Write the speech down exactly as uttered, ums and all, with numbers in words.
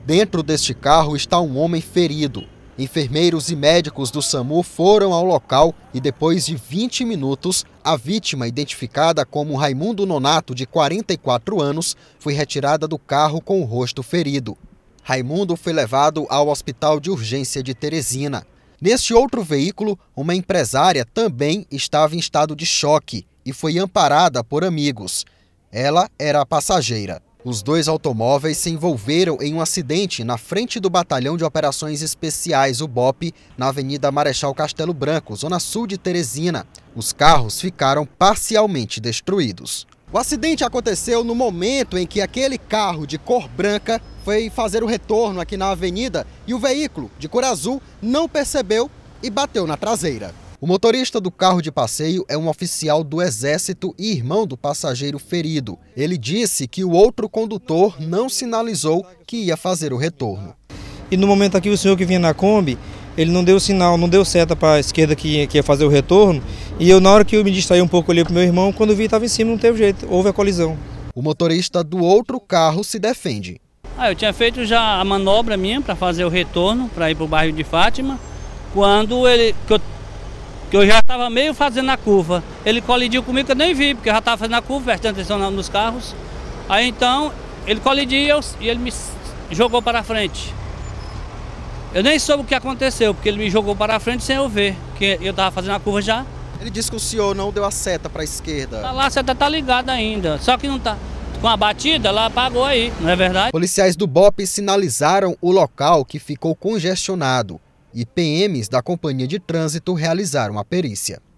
Dentro deste carro está um homem ferido. Enfermeiros e médicos do SAMU foram ao local e depois de vinte minutos, a vítima, identificada como Raimundo Nonato, de quarenta e quatro anos, foi retirada do carro com o rosto ferido. Raimundo foi levado ao Hospital de Urgência de Teresina. Neste outro veículo, uma empresária também estava em estado de choque e foi amparada por amigos. Ela era a passageira. Os dois automóveis se envolveram em um acidente na frente do Batalhão de Operações Especiais, o B O P, na Avenida Marechal Castelo Branco, zona sul de Teresina. Os carros ficaram parcialmente destruídos. O acidente aconteceu no momento em que aquele carro de cor branca foi fazer o retorno aqui na avenida e o veículo de cor azul não percebeu e bateu na traseira. O motorista do carro de passeio é um oficial do Exército e irmão do passageiro ferido. Ele disse que o outro condutor não sinalizou que ia fazer o retorno. E no momento aqui o senhor que vinha na Kombi, ele não deu sinal, não deu seta para a esquerda que ia fazer o retorno. E eu, na hora que eu me distraí um pouco, olhei para o meu irmão, quando vi estava em cima, não teve jeito, houve a colisão. O motorista do outro carro se defende. Ah, eu tinha feito já a manobra minha para fazer o retorno, para ir para o bairro de Fátima, quando ele... Que eu, que eu já estava meio fazendo a curva. Ele colidiu comigo que eu nem vi, porque eu já estava fazendo a curva, prestando atenção nos carros. Aí então, ele colidiu e ele me jogou para frente. Eu nem soube o que aconteceu, porque ele me jogou para frente sem eu ver, que eu estava fazendo a curva já. Ele disse que o senhor não deu a seta para a esquerda. Tá lá, a seta tá ligada ainda, só que não tá. Com a batida, ela apagou aí, não é verdade? Policiais do B O P sinalizaram o local que ficou congestionado e P Ms da Companhia de Trânsito realizaram a perícia.